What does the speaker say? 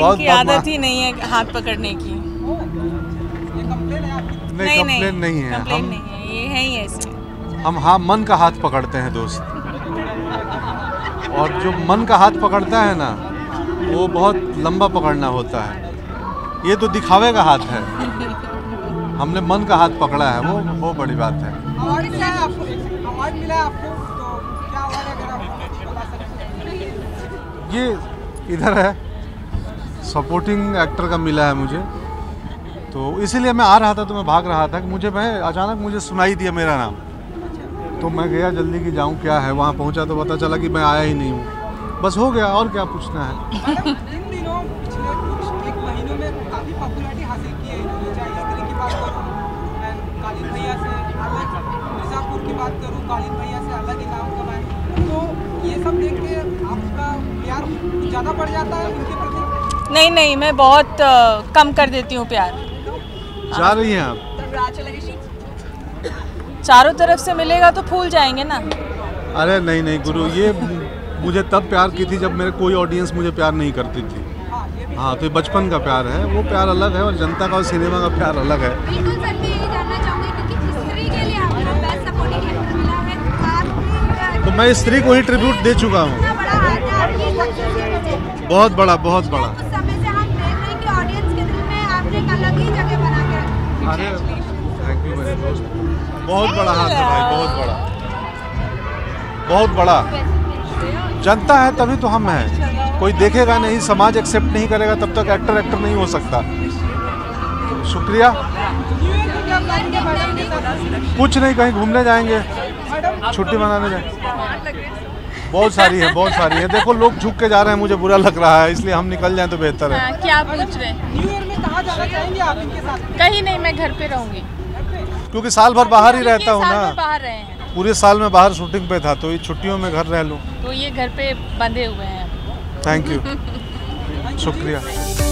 इनकी आदत ही नहीं है हाथ पकड़ने की। नहीं, कंप्लेन नहीं है, कंप्लेन नहीं है, ये है ही ऐसे। हम हाँ मन का हाथ पकड़ते हैं दोस्त, और जो मन का हाथ पकड़ता है ना वो बहुत लंबा पकड़ना होता है। ये तो दिखावे का हाथ है, हमने मन का हाथ पकड़ा है, वो बड़ी बात है। अवार्ड मिला है आपको, अवार्ड मिला है आपको, तो क्या अवार्ड है अगर आप बता सकते हैं? ये इधर है, सपोर्टिंग एक्टर का मिला है मुझे, तो इसीलिए मैं आ रहा था तो मैं भाग रहा था कि अचानक मुझे सुनाई दिया मेरा नाम, तो मैं गया जल्दी कि जाऊँ क्या है। वहाँ पहुँचा तो पता चला कि मैं आया ही नहीं हूँ, बस हो गया, और क्या पूछना है। इन दिनों पिछले कुछ एक महीनों में काफ़ी पॉपुलैरिटी हासिल की है इन्होंने, चाहे स्त्री की बात करूँ, मैं कालिन भैया से अलग, मिर्ज़ापुर की बात करूँ, कालिन भैया से अलग ही नाम कमाए, तो ये सब देख के आपका प्यार ज़्यादा बढ़ जाता है उनके प्रति? नहीं, मैं बहुत कम कर देती हूँ प्यार। जा रही हैं आप? चारों तरफ से मिलेगा तो फूल जाएंगे ना। अरे नहीं गुरु, ये मुझे तब प्यार की थी जब मेरे कोई ऑडियंस मुझे प्यार नहीं करती थी। हाँ, तो ये बचपन का प्यार है, वो प्यार अलग है, और जनता का और सिनेमा का प्यार अलग है। बिल्कुल सर, मैं ये जानना चाहूँगी क्योंकि स्त्री के लिए आपको बेस्ट सपोर्टिंग एक्टर मिला है, तो मैं स्त्री को ही ट्रिब्यूट दे चुका हूँ, बहुत बड़ा। उस समय से हम देख रहे हैं कि ऑडियंस के दिल में आपने एक अलग ही जगह बना के रखी है। अरे थैंक यू मेरे दोस्त, बहुत बड़ा हाथ है भाई, बहुत बड़ा। जनता है तभी तो हम हैं, कोई देखेगा नहीं, समाज एक्सेप्ट नहीं करेगा तब तक एक्टर नहीं हो सकता। शुक्रिया। कुछ नहीं, कहीं घूमने जाएंगे, छुट्टी मनाने जाएंगे, बहुत सारी है। देखो लोग झुक के जा रहे हैं, मुझे बुरा लग रहा है, इसलिए हम निकल जाएं तो बेहतर है। क्या पूछ रहे हैं? न्यू ईयर में कहाँ जाना चाहेंगे आप इनके साथ? कहीं नहीं, मैं घर पे रहूंगी, क्योंकि साल भर बाहर ही रहता हूँ ना, बाहर रहे हैं, पूरे साल में बाहर शूटिंग पे था, तो ये छुट्टियों में घर रह लूँ। तो ये घर पे बंधे हुए हैं। थैंक यू, शुक्रिया।